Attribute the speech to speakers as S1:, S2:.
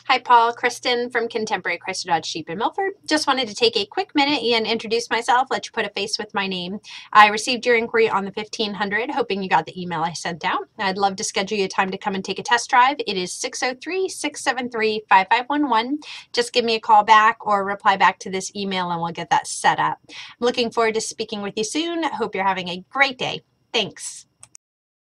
S1: Hi, Paul. Kristen from Contemporary Chrysler Dodge Jeep in Milford. Just wanted to take a quick minute and introduce myself, let you put a face with my name. I received your inquiry on the 1500, hoping you got the email I sent out. I'd love to schedule you a time to come and take a test drive. It is 603-673-5511. Just give me a call back or reply back to this email and we'll get that set up. I'm looking forward to speaking with you soon. Hope you're having a great day. Thanks.